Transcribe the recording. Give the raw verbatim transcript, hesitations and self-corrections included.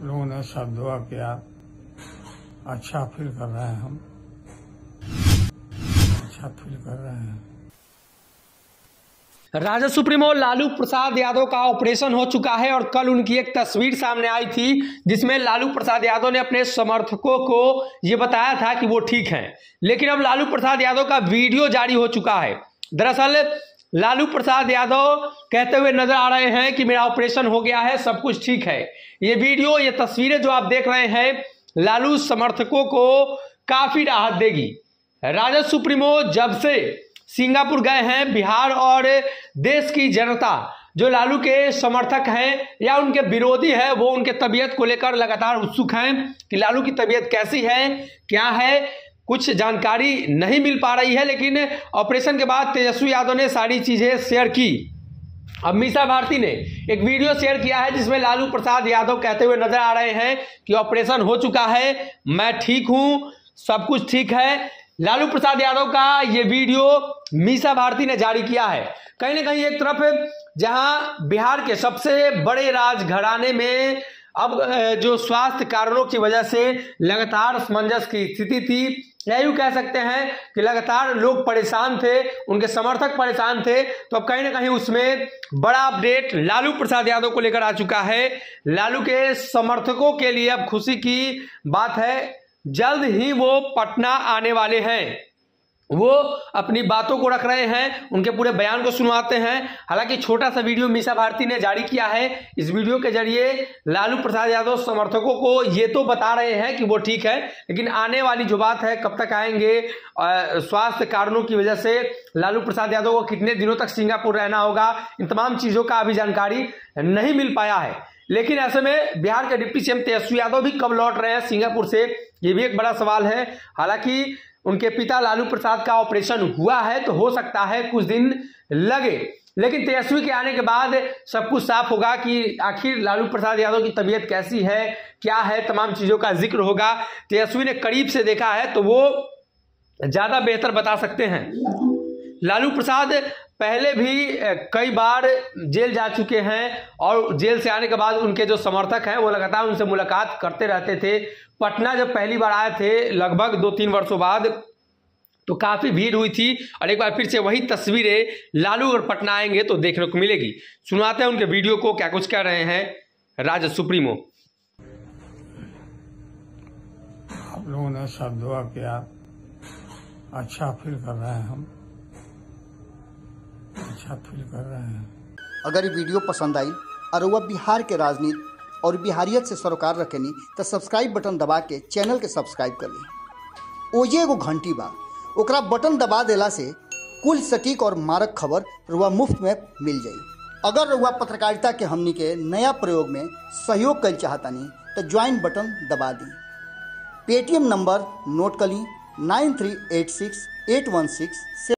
लोगों ने सब दुआ किया, अच्छा फील कर रहे हैं, हम अच्छा फील कर रहे हैं। राजद सुप्रीमो लालू प्रसाद यादव का ऑपरेशन हो चुका है और कल उनकी एक तस्वीर सामने आई थी जिसमें लालू प्रसाद यादव ने अपने समर्थकों को यह बताया था कि वो ठीक हैं, लेकिन अब लालू प्रसाद यादव का वीडियो जारी हो चुका है। दरअसल लालू प्रसाद यादव कहते हुए नजर आ रहे हैं कि मेरा ऑपरेशन हो गया है, सब कुछ ठीक है। ये वीडियो, ये तस्वीरें जो आप देख रहे हैं, लालू समर्थकों को काफी राहत देगी। राजद सुप्रीमो जब से सिंगापुर गए हैं, बिहार और देश की जनता जो लालू के समर्थक हैं या उनके विरोधी हैं, वो उनके तबीयत को लेकर लगातार उत्सुक हैं कि लालू की तबीयत कैसी है, क्या है। कुछ जानकारी नहीं मिल पा रही है, लेकिन ऑपरेशन के बाद तेजस्वी यादव ने सारी चीजें शेयर की। अब मीसा भारती ने एक वीडियो शेयर किया है जिसमें लालू प्रसाद यादव कहते हुए नजर आ रहे हैं कि ऑपरेशन हो चुका है, मैं ठीक हूं, सब कुछ ठीक है। लालू प्रसाद यादव का ये वीडियो मीसा भारती ने जारी किया है। कहीं ना कहीं एक तरफ जहां बिहार के सबसे बड़े राजघराने में अब जो स्वास्थ्य कारणों की वजह से लगातार असमंजस की स्थिति थी, या यूं कह सकते हैं कि लगातार लोग परेशान थे, उनके समर्थक परेशान थे, तो अब कहीं ना कहीं उसमें बड़ा अपडेट लालू प्रसाद यादव को लेकर आ चुका है। लालू के समर्थकों के लिए अब खुशी की बात है, जल्द ही वो पटना आने वाले हैं। वो अपनी बातों को रख रहे हैं, उनके पूरे बयान को सुनवाते हैं। हालांकि छोटा सा वीडियो मीसा भारती ने जारी किया है। इस वीडियो के जरिए लालू प्रसाद यादव समर्थकों को ये तो बता रहे हैं कि वो ठीक है, लेकिन आने वाली जो बात है, कब तक आएंगे, स्वास्थ्य कारणों की वजह से लालू प्रसाद यादव को कितने दिनों तक सिंगापुर रहना होगा, इन तमाम चीजों का अभी जानकारी नहीं मिल पाया है। लेकिन ऐसे में बिहार के डिप्टी सीएम तेजस्वी यादव भी कब लौट रहे हैं सिंगापुर से, ये भी एक बड़ा सवाल है। हालांकि उनके पिता लालू प्रसाद का ऑपरेशन हुआ है, तो हो सकता है कुछ दिन लगे, लेकिन तेजस्वी के आने के बाद सब कुछ साफ होगा कि आखिर लालू प्रसाद यादव की तबीयत कैसी है, क्या है, तमाम चीजों का जिक्र होगा। तेजस्वी ने करीब से देखा है तो वो ज्यादा बेहतर बता सकते हैं। लालू प्रसाद पहले भी कई बार जेल जा चुके हैं और जेल से आने के बाद उनके जो समर्थक हैं वो लगातार उनसे मुलाकात करते रहते थे। पटना जब पहली बार आए थे लगभग दो तीन वर्षों बाद, तो काफी भीड़ हुई थी और एक बार फिर से वही तस्वीरें लालू अगर पटना आएंगे तो देखने को मिलेगी। सुनाते हैं उनके वीडियो को, क्या कुछ कह रहे हैं राजद सुप्रीमो। आप लोगों ने सब दुआ किया, अच्छा फील कर रहे हैं, हम अच्छा फील कर रहे हैं। अगर ये वीडियो पसंद आई और वह बिहार के राजनीति और बिहारियत से सरोकार रखेनी तो सब्सक्राइब बटन दबा के चैनल के सब्सक्राइब कर ली। ओजे एगो घंटी बा, ओकरा बटन दबा देला से कुल सटीक और मारक खबर रुआ मुफ्त में मिल जाई। अगर रुआ पत्रकारिता के हमनी के नया प्रयोग में सहयोग कर चाहतानी तो ज्वाइन बटन दबा दी। पेटीएम नंबर नोट कर ली nine three eight six eight one six